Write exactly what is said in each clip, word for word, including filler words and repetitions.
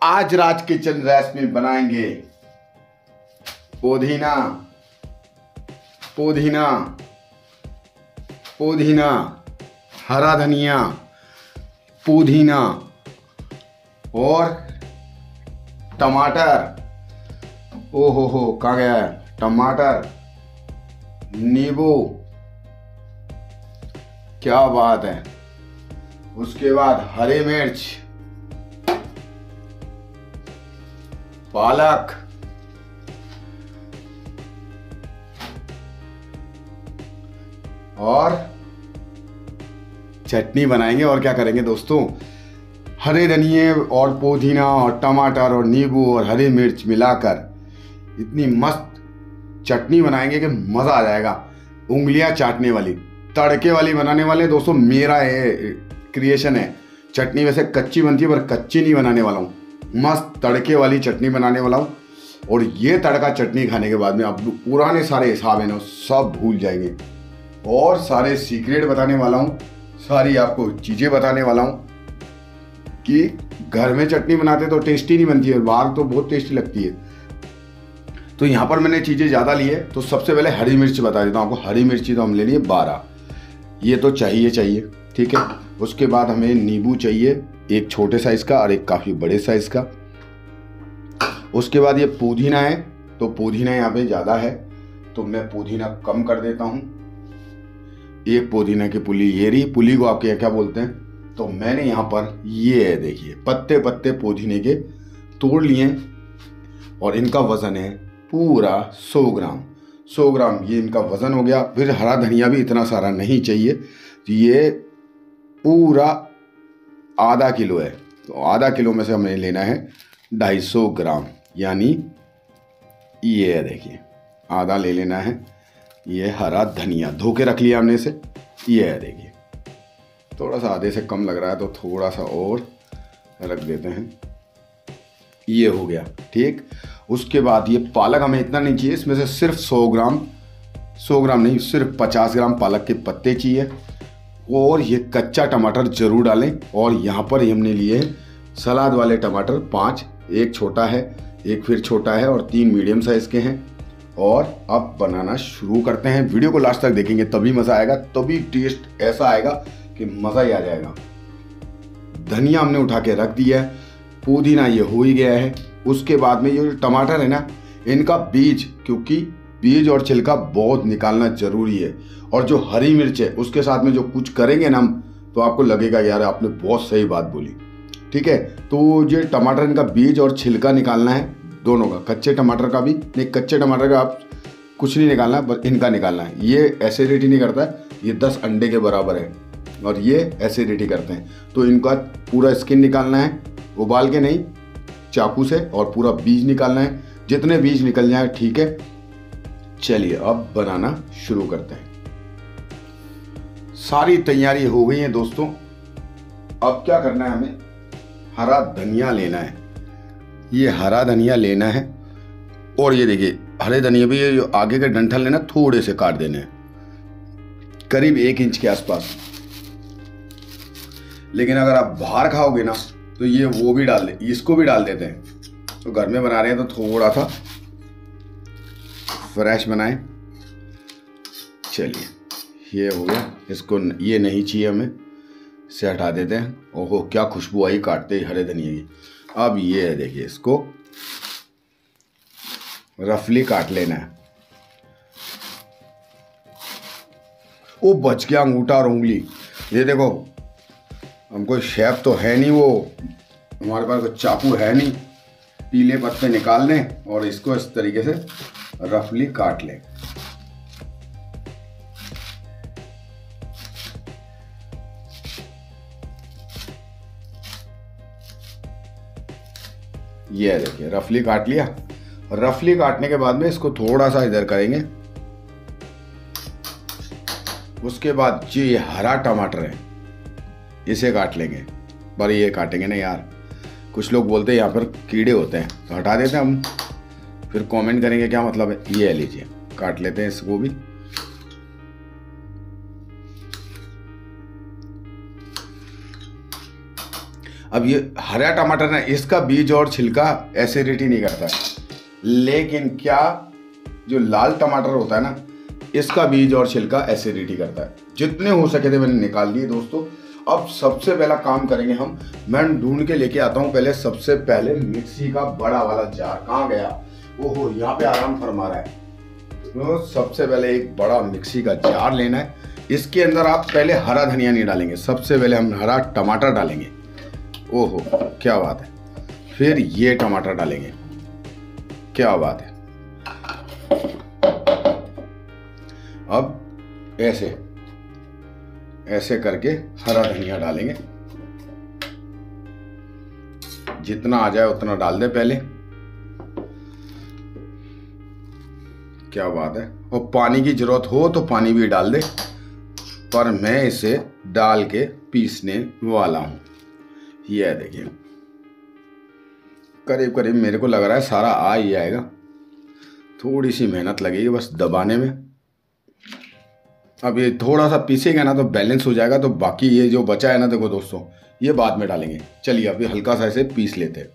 आज राज kitchen recipe बनाएंगे पुदीना पुदीना पुदीना हरा धनिया, पुदीना और टमाटर। ओ हो हो कहाँ गया है टमाटर, नींबू, क्या बात है। उसके बाद हरी मिर्च, पालक, और चटनी बनाएंगे। और क्या करेंगे दोस्तों, हरे धनिए और पुदीना और टमाटर और नींबू और हरी मिर्च मिलाकर इतनी मस्त चटनी बनाएंगे कि मज़ा आ जाएगा, उंगलियां चाटने वाली। तड़के वाली बनाने वाले दोस्तों, मेरा ये क्रिएशन है। चटनी वैसे कच्ची बनती है पर कच्ची नहीं बनाने वाला हूँ, मस्त तड़के वाली चटनी बनाने वाला हूँ। और ये तड़का चटनी खाने के बाद में आप पुराने सारे हिसाब है ना सब भूल जाएंगे। और सारे सीक्रेट बताने वाला हूँ, सारी आपको चीज़ें बताने वाला हूँ कि घर में चटनी बनाते तो टेस्टी नहीं बनती है, बाहर तो बहुत टेस्टी लगती है। तो यहाँ पर मैंने चीज़ें ज़्यादा ली है। तो सबसे पहले हरी मिर्च बता देता हूँ आपको। हरी मिर्ची तो हम ले लिए बारह, ये तो चाहिए चाहिए ठीक है। उसके बाद हमें नींबू चाहिए, एक छोटे साइज़ का और एक काफ़ी बड़े साइज़ का। उसके बाद ये पुदीना है, तो पुदीना यहाँ पे ज़्यादा है तो मैं पुदीना कम कर देता हूँ। एक पुदीना की पुली, ये रही पुली को आपके यहाँ क्या बोलते हैं। तो मैंने यहाँ पर ये है देखिए पत्ते पत्ते पुदीने के तोड़ लिए और इनका वज़न है पूरा सौ ग्राम। सौ ग्राम ये इनका वज़न हो गया। फिर हरा धनिया भी इतना सारा नहीं चाहिए, तो ये पूरा आधा किलो है। तो आधा किलो में से हमें लेना है ढाई सौ ग्राम, यानी ये है देखिए आधा ले लेना है। ये हरा धनिया धो के रख लिया हमने इसे, ये है देखिए। थोड़ा सा आधे से कम लग रहा है तो थोड़ा सा और रख देते हैं, ये हो गया ठीक। उसके बाद ये पालक हमें इतना नहीं चाहिए, इसमें से सिर्फ सौ ग्राम सौ ग्राम नहीं सिर्फ पचास ग्राम पालक के पत्ते चाहिए। और ये कच्चा टमाटर जरूर डालें। और यहाँ पर हमने लिए सलाद वाले टमाटर पाँच, एक छोटा है एक फिर छोटा है और तीन मीडियम साइज़ के हैं। और अब बनाना शुरू करते हैं। वीडियो को लास्ट तक देखेंगे तभी मज़ा आएगा, तभी टेस्ट ऐसा आएगा कि मज़ा ही आ जाएगा। धनिया हमने उठा के रख दिया है, पुदीना ये हो ही गया है। उसके बाद में ये जो टमाटर है ना, इनका बीज, क्योंकि बीज और छिलका बहुत निकालना ज़रूरी है। और जो हरी मिर्च है उसके साथ में जो कुछ करेंगे ना हम, तो आपको लगेगा यार आपने बहुत सही बात बोली ठीक है। तो ये टमाटर इनका बीज और छिलका निकालना है दोनों का, कच्चे टमाटर का भी नहीं, कच्चे टमाटर का आप कुछ नहीं निकालना है, बस इनका निकालना है। ये एसिडिटी नहीं करता है, ये दस अंडे के बराबर है और ये एसिडिटी करते हैं। तो इनका पूरा स्किन निकालना है, उबाल के नहीं चाकू से, और पूरा बीज निकालना है। जितने बीज निकल जाए ठीक है। चलिए अब बनाना शुरू करते हैं। सारी तैयारी हो गई है दोस्तों। अब क्या करना है, हमें हरा धनिया लेना है। ये हरा धनिया लेना है और ये देखिए हरे धनिया भी ये जो आगे के डंठल लेना थोड़े से काट देने हैं, करीब एक इंच के आसपास। लेकिन अगर आप बाहर खाओगे ना तो ये वो भी डाल दे, इसको भी डाल देते हैं। तो घर में बना रहे हैं तो थोड़ा सा फ्रेश बनाएं। चलिए ये हो गया, इसको ये नहीं चाहिए हमें, से हटा देते हैं। ओहो क्या खुशबू आई काटते ही हरे धनिया की। अब ये है देखिए, इसको रफली काट लेना है। ओ बच गया अंगूठा और उंगली। ये देखो हम कोई शेफ तो है नहीं, वो हमारे पास कोई चाकू है नहीं। पीले पत्ते निकाल लें और इसको इस तरीके से रफली काट लें। ये देखिए रफली काट लिया। रफली काटने के बाद में इसको थोड़ा सा इधर करेंगे। उसके बाद जो ये हरा टमाटर है इसे काट लेंगे, पर ये काटेंगे ना यार, कुछ लोग बोलते हैं यहाँ पर कीड़े होते हैं, तो हटा देते हैं हम, फिर कमेंट करेंगे क्या मतलब है। ये लीजिए काट लेते हैं इसको भी। अब ये हरा टमाटर ना, इसका बीज और छिलका एसिडिटी नहीं करता है, लेकिन क्या जो लाल टमाटर होता है ना, इसका बीज और छिलका एसिडिटी करता है। जितने हो सके थे मैंने निकाल लिए दोस्तों। अब सबसे पहला काम करेंगे हम, मैं ढूंढ के लेके आता हूँ पहले सबसे पहले मिक्सी का बड़ा वाला जार। कहाँ गया? ओहो, यहाँ पे आराम फरमा रहा है। तो सबसे पहले एक बड़ा मिक्सी का जार लेना है। इसके अंदर आप पहले हरा धनिया नहीं डालेंगे, सबसे पहले हम हरा टमाटर डालेंगे। ओहो क्या बात है। फिर ये टमाटर डालेंगे, क्या बात है। अब ऐसे ऐसे करके हरा धनिया डालेंगे, जितना आ जाए उतना डाल दे पहले। क्या बात है। और पानी की जरूरत हो तो पानी भी डाल दे, पर मैं इसे डाल के पीसने वाला हूं। यह देखिए करीब करीब मेरे को लग रहा है सारा आ ही जाएगा, थोड़ी सी मेहनत लगेगी बस दबाने में। अब ये थोड़ा सा पीसेगा ना तो बैलेंस हो जाएगा, तो बाकी ये जो बचा है ना, देखो दोस्तों, ये बाद में डालेंगे। चलिए अभी हल्का सा ऐसे पीस लेते हैं।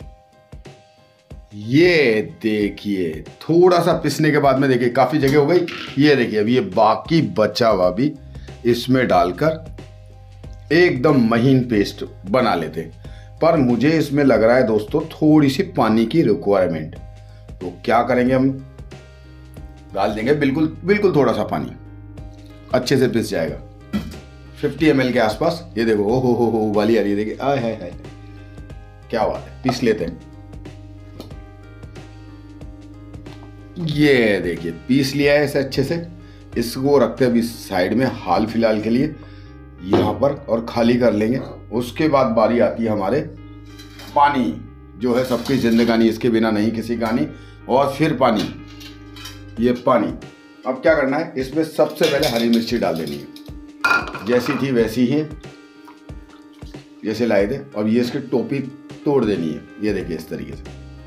ये देखिए थोड़ा सा पीसने के बाद में देखिए काफी जगह हो गई। ये देखिए अब ये बाकी बचा हुआ भी इसमें डालकर एकदम महीन पेस्ट बना लेते हैं। पर मुझे इसमें लग रहा है दोस्तों थोड़ी सी पानी की रिक्वायरमेंट, तो क्या करेंगे हम, डाल देंगे बिल्कुल बिल्कुल थोड़ा सा पानी, अच्छे से पिस जाएगा पचास एम एल के आसपास। ये देखो ओ हो हो हो उबाली आ रही है, देखिए आय है, है क्या बात है। पीस लेते हैं। ये देखिए पीस लिया है इसे अच्छे से। इसको रखते हैं अभी साइड में हाल फिलहाल के लिए यहाँ पर, और खाली कर लेंगे। उसके बाद बारी आती है हमारे पानी, जो है सबकी जिंदगानी, इसके बिना नहीं किसी कहानी। और फिर पानी, ये पानी। अब क्या करना है, इसमें सबसे पहले हरी मिर्ची डाल देनी है, जैसी थी वैसी ही जैसे लाए थे। अब ये इसकी टोपी तोड़ देनी है। ये देखिए इस तरीके से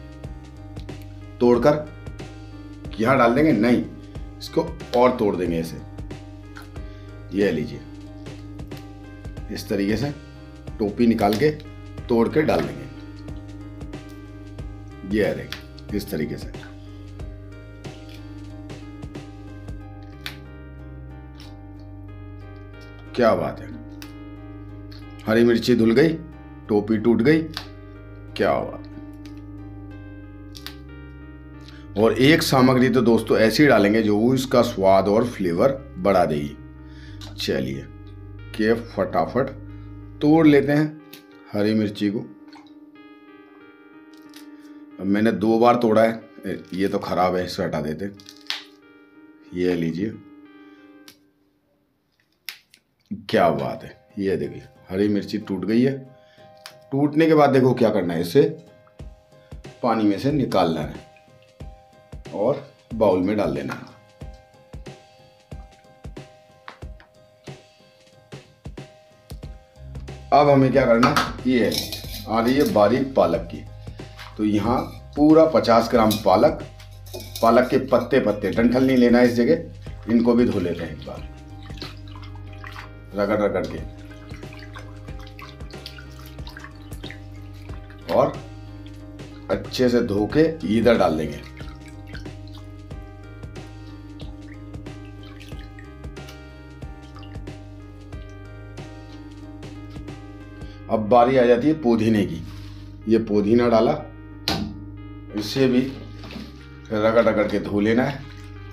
तोड़कर यहां डाल देंगे, नहीं इसको और तोड़ देंगे ऐसे। ये लीजिए इस तरीके से टोपी निकाल के तोड़ के डाल देंगे। ये देखिए इस तरीके से। क्या बात है, हरी मिर्ची धुल गई, टोपी टूट गई, क्या बात। और एक सामग्री तो दोस्तों ऐसी डालेंगे जो इसका स्वाद और फ्लेवर बढ़ा देगी। चलिए के फटाफट तोड़ लेते हैं हरी मिर्ची को। अब मैंने दो बार तोड़ा है, ये तो खराब है, इसे हटा देते। ये लीजिए, क्या बात है। ये देखिए हरी मिर्ची टूट गई है। टूटने के बाद देखो क्या करना है, इसे पानी में से निकालना है और बाउल में डाल देना है। अब हमें क्या करना, ये है आ रही है बारीक पालक की, तो यहाँ पूरा पचास ग्राम पालक, पालक के पत्ते पत्ते, डंठल नहीं लेना इस जगह, इनको भी धो लेते हैं एक बार रगड़ रगड़ के, और अच्छे से धो के इधर डाल देंगे। अब बारी आ जाती है पुदीने की। ये पुदीना डाला, इसे भी रगड़ रगड़ के धो लेना है।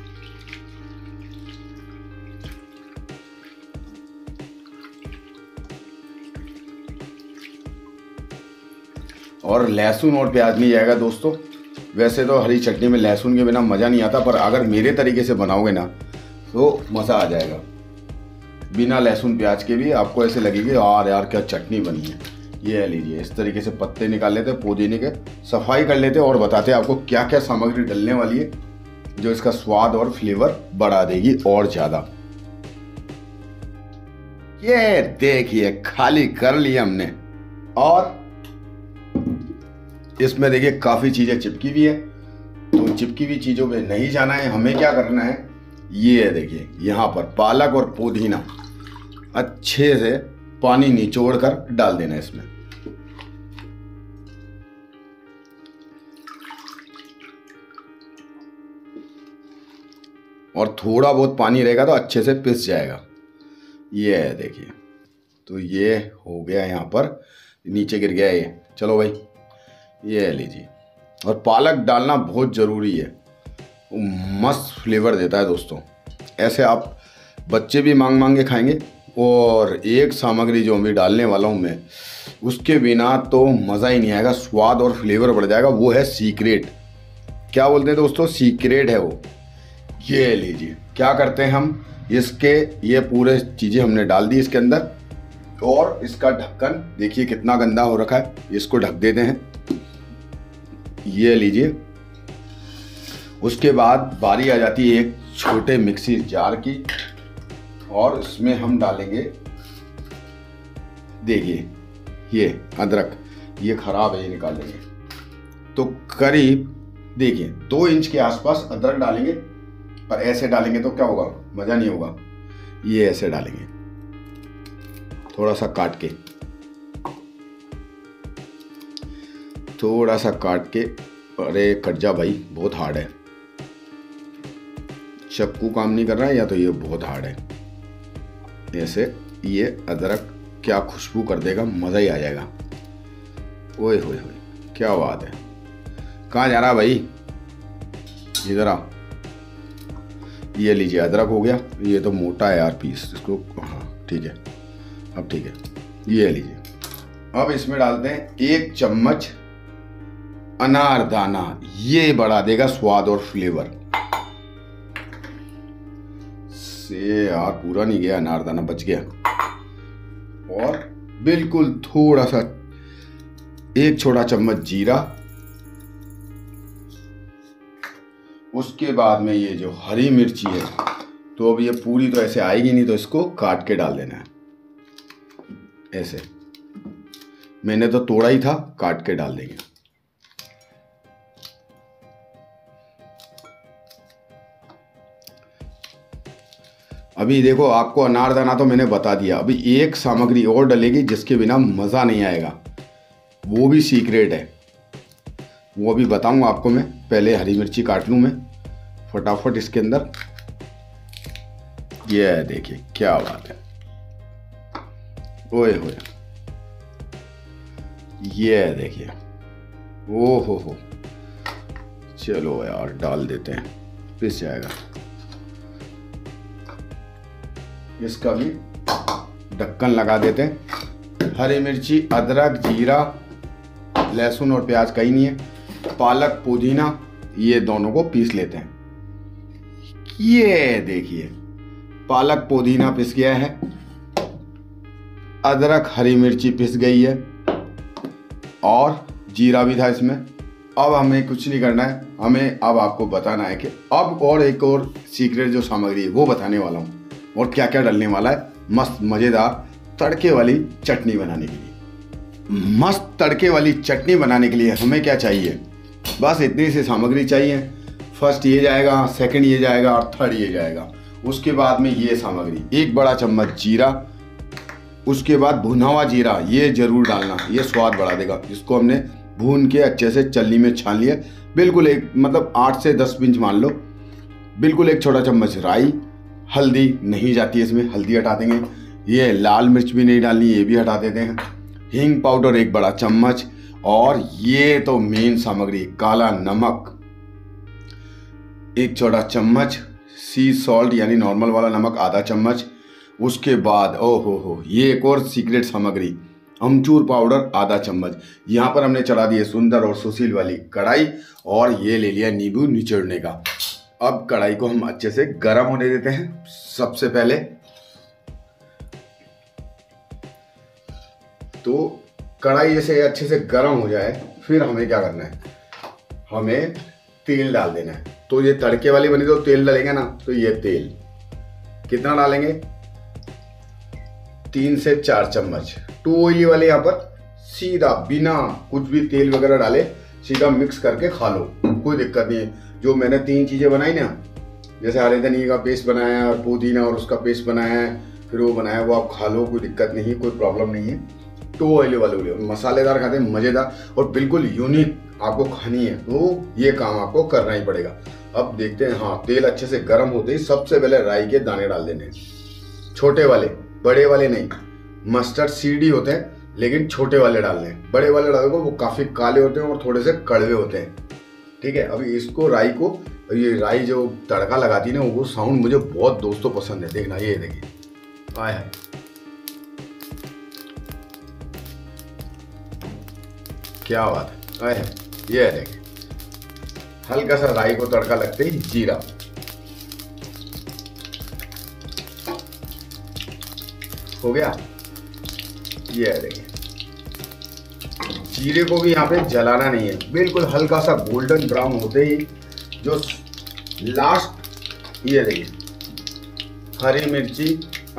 और लहसुन और प्याज नहीं जाएगा दोस्तों। वैसे तो हरी चटनी में लहसुन के बिना मज़ा नहीं आता, पर अगर मेरे तरीके से बनाओगे ना तो मज़ा आ जाएगा। बिना लहसुन प्याज के भी आपको ऐसे लगेगी यार यार क्या चटनी बनी है। ये लीजिए इस तरीके से पत्ते निकाल लेते, पुदीने के सफाई कर लेते और बताते हैं आपको क्या क्या सामग्री डलने वाली है जो इसका स्वाद और फ्लेवर बढ़ा देगी और ज़्यादा। ये देखिए खाली कर लिया हमने, और इसमें देखिए काफ़ी चीज़ें चिपकी हुई है, तो चिपकी हुई चीज़ों में नहीं जाना है। हमें क्या करना है, ये देखिए यहाँ पर पालक और पुदीना अच्छे से पानी निचोड़ कर डाल देना है इसमें। और थोड़ा बहुत पानी रहेगा तो अच्छे से पिस जाएगा। ये है देखिए, तो ये हो गया, यहाँ पर नीचे गिर गया ये। चलो भाई ये लीजिए। और पालक डालना बहुत ज़रूरी है, मस्त फ्लेवर देता है दोस्तों। ऐसे आप बच्चे भी मांग मांग के खाएंगे। और एक सामग्री जो अभी डालने वाला हूँ मैं, उसके बिना तो मज़ा ही नहीं आएगा, स्वाद और फ्लेवर बढ़ जाएगा। वो है सीक्रेट। क्या बोलते हैं दोस्तों, सीक्रेट है वो। ये लीजिए, क्या करते हैं हम, इसके ये पूरे चीज़ें हमने डाल दी इसके अंदर, और इसका ढक्कन देखिए कितना गंदा हो रखा है, इसको ढक देते हैं। ये लीजिए। उसके बाद बारी आ जाती है एक छोटे मिक्सी जार की, और इसमें हम डालेंगे, देखिए ये अदरक, ये खराब है, ये निकाल लेंगे। तो करीब देखिए दो इंच के आसपास अदरक डालेंगे। पर ऐसे डालेंगे तो क्या होगा, मज़ा नहीं होगा। ये ऐसे डालेंगे थोड़ा सा काट के, थोड़ा सा काट के। अरे कट जा भाई, बहुत हार्ड है, चाकू काम नहीं कर रहा है, या तो ये बहुत हार्ड है। ऐसे ये अदरक क्या खुशबू कर देगा, मज़ा ही आ जाएगा। ओए होए होए, क्या बात है। कहाँ जा रहा भाई, इधर आ। ये लीजिए अदरक हो गया। ये तो मोटा है यार पीस, इसको, हाँ ठीक है, अब ठीक है। ये लीजिए। अब इसमें डालते हैं एक चम्मच अनारदाना, ये बढ़ा देगा स्वाद और फ्लेवर से। यार पूरा नहीं गया, अनारदाना बच गया। और बिल्कुल थोड़ा सा, एक छोटा चम्मच जीरा। उसके बाद में ये जो हरी मिर्ची है, तो अब ये पूरी तो ऐसे आएगी नहीं, तो इसको काट के डाल देना है ऐसे। मैंने तो तोड़ा ही था, काट के डाल देंगे। अभी देखो, आपको अनारदाना तो मैंने बता दिया, अभी एक सामग्री और डलेगी जिसके बिना मज़ा नहीं आएगा, वो भी सीक्रेट है, वो अभी बताऊंगा आपको मैं। पहले हरी मिर्ची काट लूँ मैं फटाफट इसके अंदर। ये देखिए क्या बात है, ओए होए, ये देखिए, ओ हो हो। चलो यार डाल देते हैं, पिस जाएगा। इसका भी ढक्कन लगा देते हैं। हरी मिर्ची, अदरक, जीरा, लहसुन और प्याज कहीं नहीं है, पालक, पुदीना, ये दोनों को पीस लेते हैं। ये देखिए पालक पुदीना पिस गया है, अदरक हरी मिर्ची पिस गई है, और जीरा भी था इसमें। अब हमें कुछ नहीं करना है, हमें अब आपको बताना है कि अब और एक और सीक्रेट जो सामग्री है वो बताने वाला हूँ, और क्या क्या डलने वाला है मस्त मज़ेदार तड़के वाली चटनी बनाने के लिए। मस्त तड़के वाली चटनी बनाने के लिए हमें क्या चाहिए, बस इतनी सी सामग्री चाहिए। फर्स्ट ये जाएगा, सेकंड ये जाएगा, और थर्ड ये जाएगा। उसके बाद में ये सामग्री, एक बड़ा चम्मच जीरा, उसके बाद भुना हुआ जीरा, ये जरूर डालना, ये स्वाद बढ़ा देगा। इसको हमने भून के अच्छे से चल्ली में छान लिया, बिल्कुल एक मतलब आठ से दस पिंच मान लो। बिल्कुल एक छोटा चम्मच राई, हल्दी नहीं जाती है इसमें, हल्दी हटा देंगे। ये लाल मिर्च भी नहीं डालनी, ये भी हटा देते हैं। हींग पाउडर एक बड़ा चम्मच, और ये तो मेन सामग्री काला नमक एक छोटा चम्मच, सी सॉल्ट यानी नॉर्मल वाला नमक आधा चम्मच। उसके बाद ओ हो हो ये एक और सीक्रेट सामग्री अमचूर पाउडर आधा चम्मच। यहाँ पर हमने चढ़ा दी है सुंदर और सुशील वाली कढ़ाई, और ये ले लिया नींबू निचोड़ने का। अब कढ़ाई को हम अच्छे से गर्म होने देते हैं। सबसे पहले तो कढ़ाई जैसे अच्छे से गर्म हो जाए, फिर हमें क्या करना है, हमें तेल डाल देना है। तो ये तड़के वाली बनी तो तेल डालेंगे ना, तो ये तेल कितना डालेंगे, तीन से चार चम्मच। टू ऑयली वाले यहाँ पर सीधा बिना कुछ भी तेल वगैरह डाले सीधा मिक्स करके खा लो, कोई दिक्कत नहीं है। जो मैंने तीन चीजें बनाई ना, जैसे हरे धनिया का पेस्ट बनाया है और पुदीना और उसका पेस्ट बनाया है, फिर वो बनाया, वो आप खा लो, कोई दिक्कत नहीं, कोई प्रॉब्लम नहीं है। टू ऑयली वाले मसालेदार खाते हैं, मजेदार और बिल्कुल यूनिक आपको खानी है, तो ये काम आपको करना ही पड़ेगा। अब देखते हैं। हाँ, तेल अच्छे से गर्म होते ही सबसे पहले राई के दाने डाल देने, छोटे वाले, बड़े वाले नहीं। मस्टर्ड सीड ही होते हैं लेकिन छोटे वाले डालने, बड़े वाले डालोगे वो काफी काले होते हैं और थोड़े से कड़वे होते हैं। ठीक है, अभी इसको राई को, ये राई जो तड़का लगाती है ना, वो साउंड मुझे बहुत दोस्तों पसंद है। देखना, ये देखिए, आय हाय, क्या बात है, आय हाय, ये देखिए। हल्का सा राई को तड़का लगते ही जीरा, हो गया। ये देखिए, जीरे को भी यहाँ पे जलाना नहीं है, बिल्कुल हल्का सा गोल्डन ब्राउन होते ही जो लास्ट, ये देखिए, हरी मिर्ची,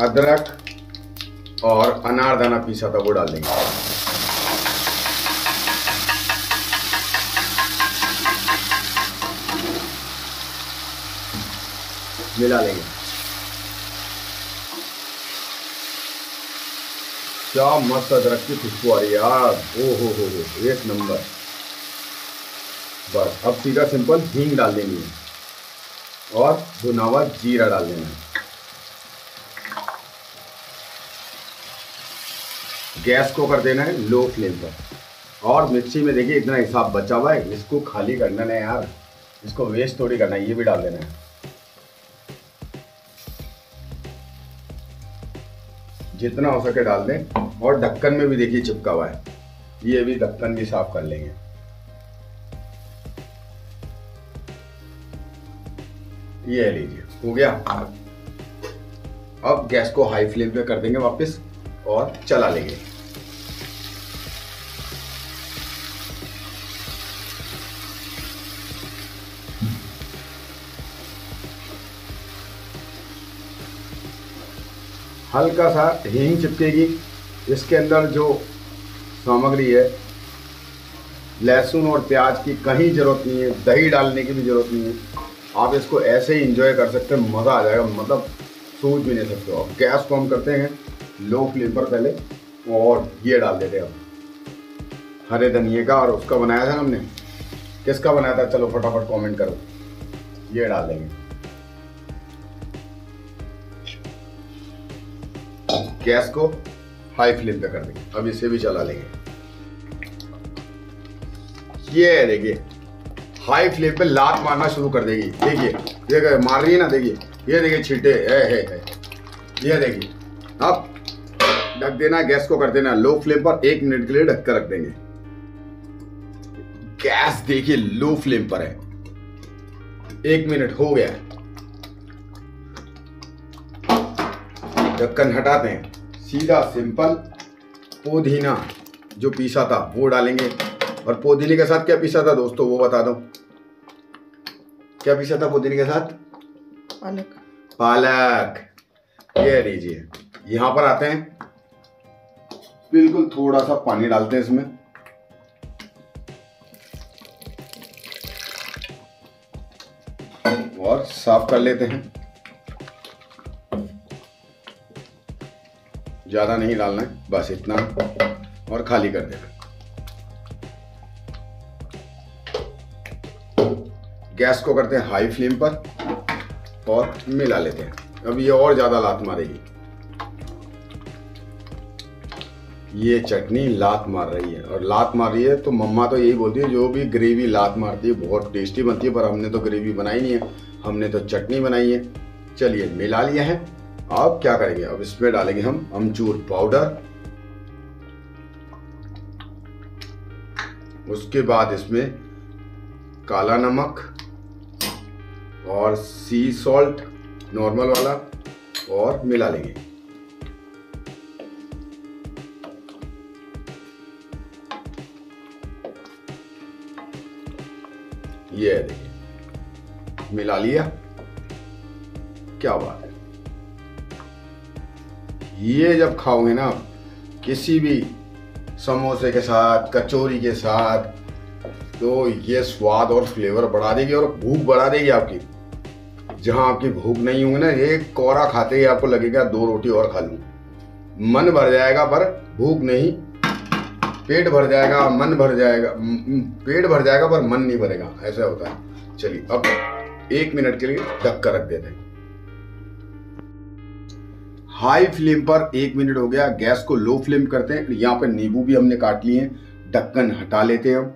अदरक और अनारदाना पीसा था वो डाल देंगे। मिला लेंगे। क्या मस्त अदरक की खुशबू आ रही है यार, ओ हो हो हो, एक नंबर। बस अब सीधा सिंपल हींग डाल देनी है और भुना हुआ जीरा डाल देना है। गैस को कर देना है लो फ्लेम पर। और मिक्सी में देखिए इतना हिसाब बचा हुआ है, इसको खाली करना है यार, इसको वेस्ट थोड़ी करना है, ये भी डाल देना है। जितना हो सके डाल दें। और ढक्कन में भी देखिए चिपका हुआ है, ये भी ढक्कन भी साफ कर लेंगे। ये लीजिए, हो गया। अब गैस को हाई फ्लेम पे कर देंगे वापस और चला लेंगे। हल्का सा हींग चिपकेगी। इसके अंदर जो सामग्री है, लहसुन और प्याज की कहीं जरूरत नहीं है, दही डालने की भी जरूरत नहीं है। आप इसको ऐसे ही एंजॉय कर सकते हैं, मज़ा आ जाएगा, मतलब सोच भी नहीं सकते हो। अब गैस को हम करते हैं लो फ्लेम पर पहले, और ये डाल देते हैं अब हरे धनिए का। और उसका बनाया था हमने, किसका बनाया था चलो फटाफट कमेंट करो। ये डाल देंगे। गैस को हाई फ्लेम पे कर देंगे। अब इसे भी चला लेंगे। ये देखिए हाई फ्लेम पे लात मारना शुरू कर देगी। देखिए देखिए मार रही है ना, देखिए ये देखिए छींटे है, है, है। ये देखिए। अब ढक देना, गैस को कर देना लो फ्लेम पर। एक मिनट के लिए ढक कर रख देंगे। गैस देखिए लो फ्लेम पर है। एक मिनट हो गया, ढक्कन हटाते हैं। सीधा सिंपल पुदीना जो पीसा था वो डालेंगे। और पुदीने के साथ क्या पीसा था दोस्तों वो बता दो, क्या पीसा था पुदीने के साथ? पालक। पालक। ये लीजिए, यहां पर आते हैं, बिल्कुल थोड़ा सा पानी डालते हैं इसमें। और साफ कर लेते हैं। ज्यादा नहीं डालना है, बस इतना, और खाली कर देना। गैस को करते हैं हाई फ्लेम पर और मिला लेते हैं। अब ये और ज्यादा लात मारेगी, ये चटनी लात मार रही है। और लात मार रही है तो मम्मा तो यही बोलती है, जो भी ग्रेवी लात मारती है बहुत टेस्टी बनती है। पर हमने तो ग्रेवी बनाई नहीं है, हमने तो चटनी बनाई है। चलिए मिला लिया है। अब क्या करेंगे, अब इसमें डालेंगे हम अमचूर पाउडर। उसके बाद इसमें काला नमक और सी सॉल्ट नॉर्मल वाला, और मिला लेंगे। ये देखिए मिला लिया, क्या बात है। ये जब खाओगे ना किसी भी समोसे के साथ, कचौरी के साथ, तो ये स्वाद और फ्लेवर बढ़ा देगी और भूख बढ़ा देगी आपकी। जहां आपकी भूख नहीं होगी ना, एक कोरा खाते ही आपको लगेगा दो रोटी और खा लूं। मन भर जाएगा पर भूख नहीं, पेट भर जाएगा, मन भर जाएगा, पेट भर जाएगा पर मन नहीं भरेगा, ऐसा होता है। चलिए अब एक मिनट के लिए ढक कर रख देते हैं। हाई फ्लेम पर एक मिनट हो गया, गैस को लो फ्लेम करते हैं। यहाँ पे नींबू भी हमने काट लिए हैं, ढक्कन हटा लेते हैं।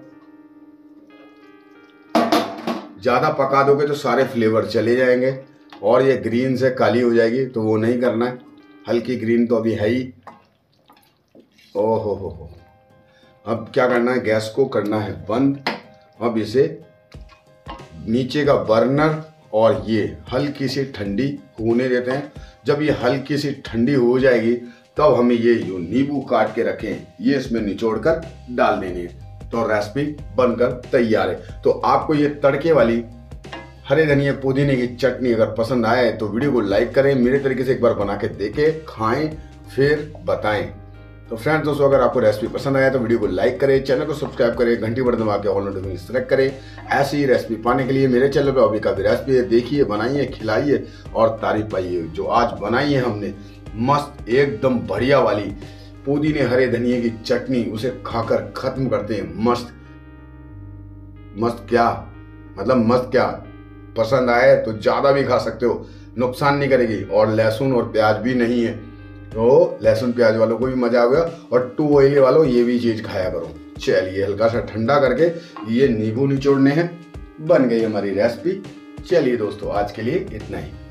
ज्यादा पका दोगे तो सारे फ्लेवर चले जाएंगे और ये ग्रीन से काली हो जाएगी, तो वो नहीं करना है। हल्की ग्रीन तो अभी है ही। ओहो हो हो अब क्या करना है, गैस को करना है बंद। अब इसे नीचे का बर्नर और ये हल्की सी ठंडी होने देते हैं। जब ये हल्की सी ठंडी हो जाएगी तब हमें ये जो नींबू काट के रखे हैं ये इसमें निचोड़ कर डाल देनी है, तो रेसिपी बनकर तैयार है। तो आपको ये तड़के वाली हरे धनिया पुदीने की चटनी अगर पसंद आए तो वीडियो को लाइक करें, मेरे तरीके से एक बार बना के देखें, खाएं, फिर बताएं। तो फ्रेंड्स दोस्तों, अगर आपको रेसिपी पसंद आया तो वीडियो को लाइक करें, चैनल को सब्सक्राइब करें, घंटी बटन दबा के ऑल नोटिफिकेशन सेलेक्ट करें। ऐसी ही रेसिपी पाने के लिए मेरे चैनल पर अभी का भी रेसिपी है, देखिए, बनाइए, खिलाइए और तारीफ पाइए। जो आज बनाई है हमने मस्त एकदम बढ़िया वाली पुदीने हरे धनिए की चटनी, उसे खाकर खत्म करते हैं। मस्त मस्त क्या मतलब मस्त क्या, पसंद आए तो ज्यादा भी खा सकते हो, नुकसान नहीं करेगी। और लहसुन और प्याज भी नहीं है, तो लहसुन प्याज वालों को भी मजा आ गया, और टू ऑयली वालों ये भी चीज खाया करो। चलिए हल्का सा ठंडा करके ये नींबू निचोड़ने हैं, बन गई हमारी रेसिपी। चलिए दोस्तों, आज के लिए इतना ही।